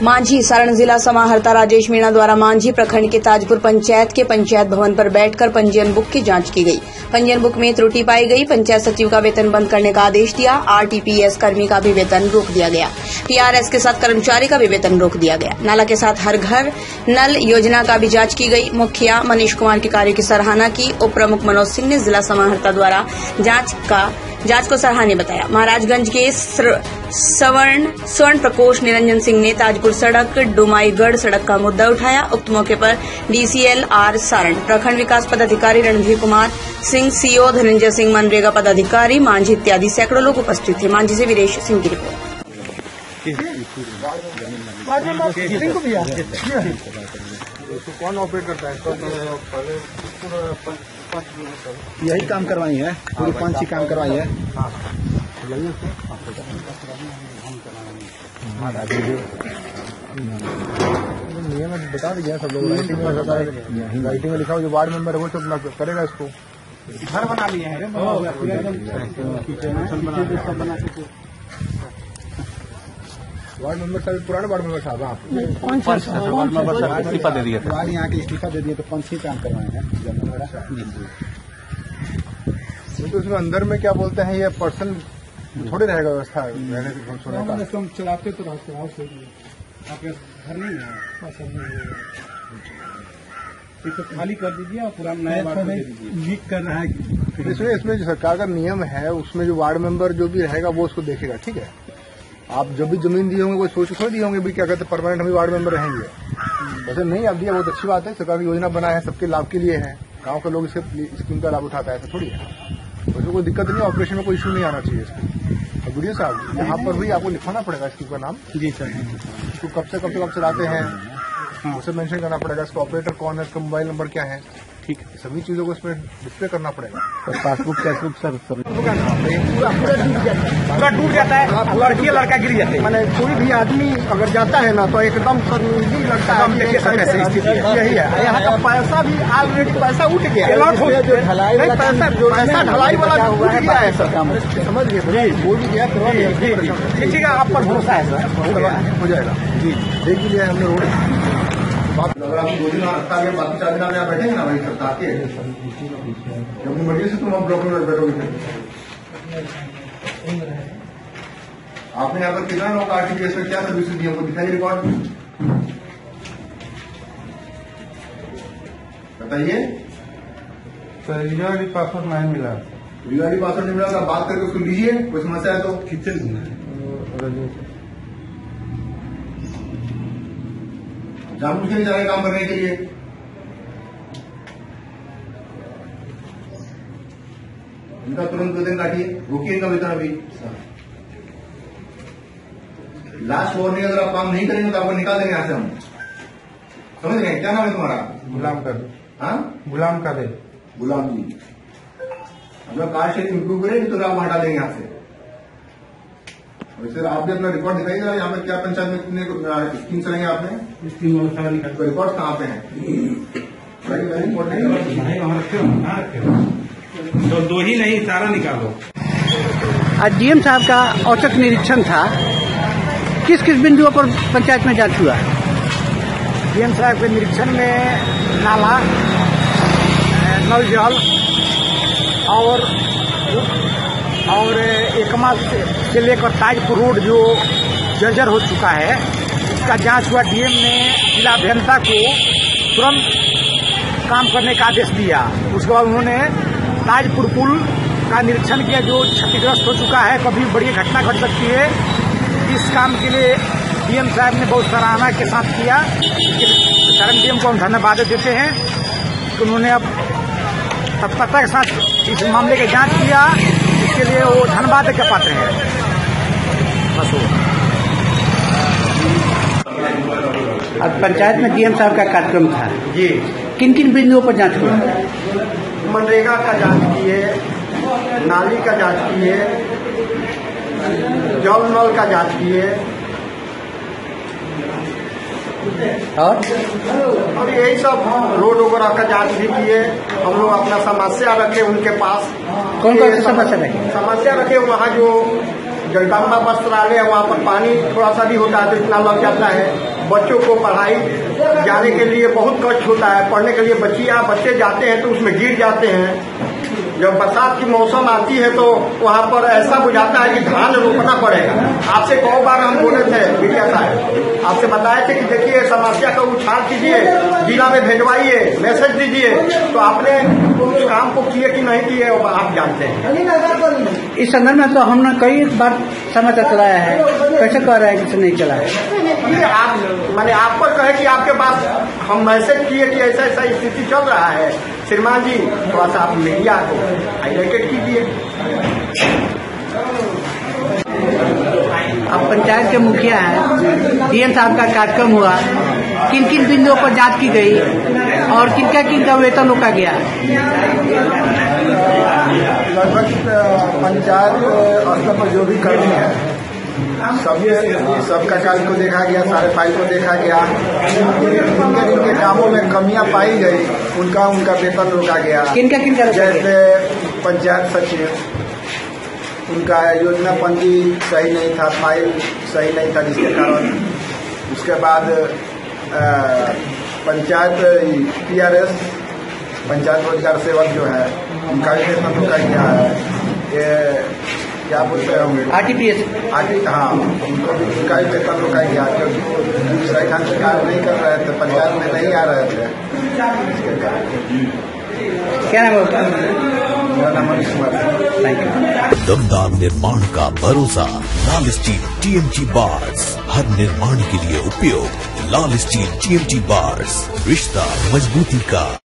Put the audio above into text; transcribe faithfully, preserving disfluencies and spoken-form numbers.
मांझी सारण जिला समाहर्ता राजेश मीणा द्वारा मांझी प्रखंड के ताजपुर पंचायत के पंचायत भवन पर बैठकर पंजीयन बुक की जांच की गई। पंजीयन बुक में त्रुटि पाई गई। पंचायत सचिव का वेतन बंद करने का आदेश दिया। आरटीपीएस कर्मी का भी वेतन रोक दिया गया। पीआरएस के साथ कर्मचारी का भी वेतन रोक दिया गया। नाला के साथ हर घर नल योजना का भी जांच की गई। मुखिया मनीष कुमार के कार्य की सराहना की। उप प्रमुख मनोज सिंह ने जिला समाहर्ता द्वारा जांच का जांच को सराहनीय बताया। महाराजगंज के स्वर्ण स्वर्ण प्रकोष्ठ निरंजन सिंह ने ताजपुर सड़क डुमाईगढ़ सड़क का मुद्दा उठाया। उक्त मौके पर डीसीएल आर सारण, प्रखंड विकास पदाधिकारी रणधीर कुमार सिंह, सीओ धनंजय सिंह, मनरेगा पदाधिकारी मांझी इत्यादि सैकड़ों लोग उपस्थित थे। मांझी से वीरेश सिंह की रिपोर्ट। कौन ऑपरेट करता है? यही काम करवाई है, पूरी पांच ही काम करवाई है। नियम बता दिया सब लोग, राइटिंग में बता राइटिंग में लिखा हो जो वार्ड मेंबर है वो तो करेगा इसको। घर बना लिए हैं वार्ड मेंबर साहब, पुराने वार्ड मेंबर साहब आप कौन सा वार्ड मेंबर साहब इस्तीफा दे दिया, वार्ड यहाँ के इस्तीफा दे दिए तो कौन सी काम करवाए हैं। तो उसमें अंदर में क्या बोलते हैं ये पर्सन थोड़ी रहेगा व्यवस्था रहने की, चलाते तो रहते आपके घर नहीं है, इसको खाली कर दीजिए और पुराना नया लीक कर रहा है। इसमें इसमें जो सरकार का नियम है उसमें जो वार्ड मेंबर जो भी रहेगा वो उसको देखेगा। ठीक है, आप जब भी जमीन दिए होंगे वो सोच थोड़ी दिए होंगे भी क्या कहते हैं परमानेंट हम वार्ड मेंबर रहेंगे। वैसे नहीं आप दिया बहुत अच्छी बात है, सरकार की योजना बनाया है सबके लाभ के लिए है, गांव के लोग इसके स्कीम का लाभ उठाता है, ऐसा थोड़ी है। उसमें कोई दिक्कत नहीं, ऑपरेशन में कोई इशू नहीं आना चाहिए इसको। वीडियो साहब यहाँ पर भी आपको लिखवाना पड़ेगा स्कीम का नाम। जी सर, इसको कब से कब तक आप चलाते हैं उसे मेंशन करना पड़ेगा, इसका ऑपरेटर कौन है, इसका मोबाइल नंबर क्या है, ठीक है, सभी चीजों को इसमें डिस्प्ले करना पड़ेगा। तो पासबुक पासबुक सर पूरा डूब जाता है, लड़की लड़का गिर जाते हैं। मैंने कोई भी आदमी अगर जाता है ना तो एकदम शर्मिंदगी लगता है। यही है, यहाँ का पैसा भी ऑलरेडी पैसा उठ गया, ढलाई पैसा ढलाई वाला उठ गया है सर, समझ गए। वो भी गया ठीक है, आप पर भरोसा है सर, हो जाएगा जी। देख लीजिए हमने रोड अगर आप दो दिन रखा गया बाकी चार दिन आप यहाँ बैठेंगे ना भाई सरकार के अपनी मर्जी से तुम आप ब्लॉक में बैठोगे। आपने यहाँ पर कितना लोग आरटीपीएस में क्या सर्विस दी हमको दिखाइए रिकॉर्ड बताइए। रीजनल पासवर्ड नहीं मिला, रीजनल पासवर्ड नहीं मिला तो बात करके उसको लीजिए, कोई समस्या है तो कितने जानबूझ के नहीं जा रहे काम करने के लिए। इनका तुरंत वेतन काटिए, रोकिए इनका वेतन अभी। लास्ट वार्निंग, अगर आप काम नहीं करेंगे तो आपको निकाल देंगे यहाँ से हम, समझ गए। क्या नाम है तुम्हारा? गुलाम कादर। हाँ, गुलाम कादर। गुलाम जी, अपना कार्य क्षेत्र इम्प्रूव करें तो आप हटा देंगे यहाँ से। सर आप भी अपना रिकॉर्ड दिखाइएगा, यहाँ पर क्या पंचायत में कितने स्कीम चलेंगे आपने, रिकॉर्ड कहाँ पे है? तो दो ही नहीं, सारा निकालो। आज डीएम साहब का औचक निरीक्षण था। किस किस बिंदुओं पर पंचायत में जांच हुआ? डीएम साहब के निरीक्षण में नाला, नल जल और और एकमा से लेकर ताजपुर रोड जो जर्जर हो चुका है उसका जांच हुआ। डीएम ने जिला अभियंता को तुरंत काम करने का आदेश दिया। उसके बाद उन्होंने ताजपुर पुल का निरीक्षण किया जो क्षतिग्रस्त हो चुका है, कभी बड़ी घटना घट सकती है। इस काम के लिए डीएम साहब ने बहुत सराहना के साथ किया। इसके लिए सारण डीएम को हम धन्यवाद देते हैं कि उन्होंने अब तत्परता के साथ इस मामले की जांच किया, इसके लिए वो धन्यवाद के पात्र हैं। बस वो अब पंचायत में डीएम साहब का कार्यक्रम था जी। किन किन बिंदुओं पर जांच हुआ? मनरेगा का जांच किए, नाली का जांच किए, जल नल का जांच किए और और यही सब रोड वगैरह का जांच भी किए। हम लोग अपना समस्या रखे उनके पास। कौन कौन सी समस्या रखे? समस्या रखे वहाँ जो जगदम्बा वस्त्रालय है, वहाँ पर पानी थोड़ा सा भी होता है तो इतना लग जाता है। बच्चों को पढ़ाई जाने के लिए बहुत कष्ट होता है। पढ़ने के लिए बच्चियाँ बच्चे जाते हैं तो उसमें गिर जाते हैं। जब बरसात की मौसम आती है तो वहाँ पर ऐसा बुझाता है कि धान रोपना पड़ेगा। आपसे कई बार हम बोले थे मीडिया साहब, आपसे बताए थे कि देखिए समस्या का उछाल कीजिए, जिला में भेजवाइए, मैसेज दीजिए, तो आपने उस काम को किए कि नहीं किए आप जानते हैं। इस संदर्भ में तो हमने कई बार समाचार चलाया है, कैसे कह रहे हैं कि नहीं चला है? आप मैंने आप पर कहे कि आपके पास हम मैसेज किए कि ऐसा ऐसा स्थिति चल रहा है। श्रीमान जी थोड़ा सा आप मीडिया को हाईलाइटेड कीजिए। अब पंचायत के मुखिया हैं, डीएम साहब का कार्यक्रम हुआ, किन किन बिंदुओं पर जांच की गई और किनका किनका वेतन रोका गया? लगभग पंचायत स्तर पर जो भी कर्मी है सभी सबका कार्य को देखा गया, सारे फाइल को देखा गया। जिनके जिनके कामों में कमियां पाई गई उनका उनका वेतन रोका गया। किनका किनका? जैसे पंचायत सचिव, उनका योजना पंजी सही नहीं था, फाइल सही नहीं था जिसके कारण। उसके बाद पंचायत पीआरएस पंचायत रोजगार सेवक जो है उनका भी वेतन रोका गया है। ये क्या बोलते हैं आरटीपीएस आरटी हाँ उनको भी उनका भी वेतन रोका गया क्योंकि सही ढंग से कार्य नहीं कर रहे थे, पंचायत में नहीं आ रहे थे। क्या नाम है? मेरा नाम मनीष कुमार। दमदार निर्माण का भरोसा लाल स्टील टीएमटी बार्स, हर निर्माण के लिए उपयोग। लाल स्टील टीएमटी बार्स, रिश्ता मजबूती का।